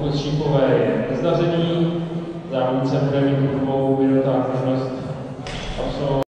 pokus šípové je nezdařený, závodnice bude mít po 2 minutách možnost absolvovat